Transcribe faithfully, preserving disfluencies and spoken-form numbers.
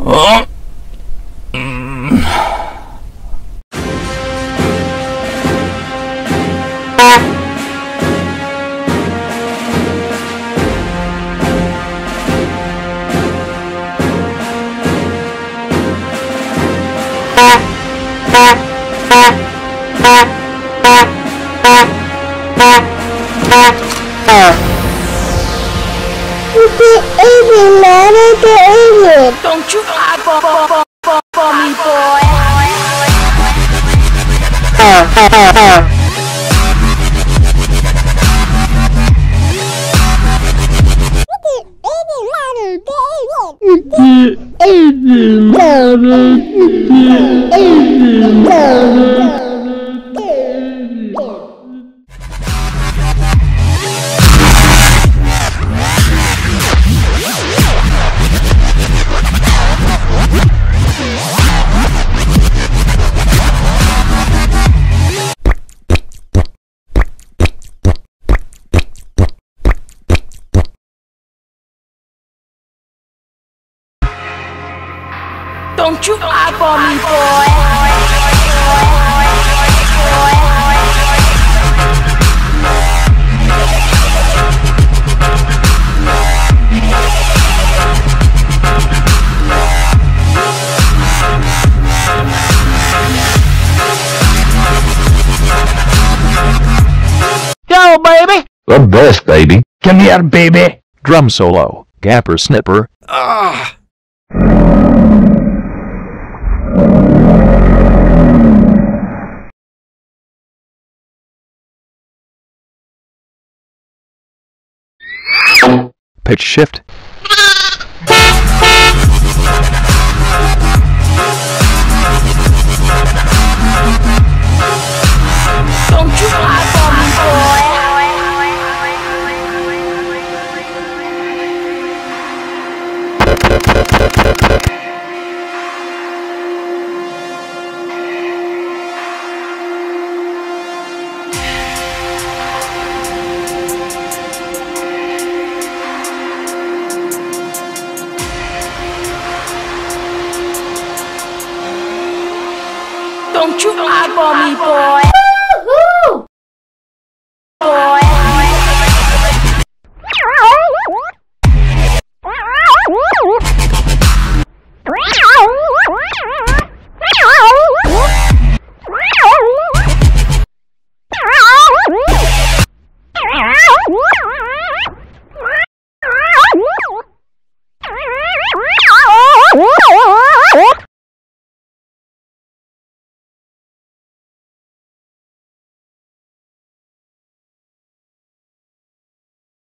Oh. Mm. Don't you cry for, for, for, for, for me, boy. Don't you cry for me, boy. Go, baby! The best, baby. Come here, baby! Drum solo, Gapper Snipper. Ah. Pitch shift. Don't you cry for me, boy. Don't you cry for me, boy.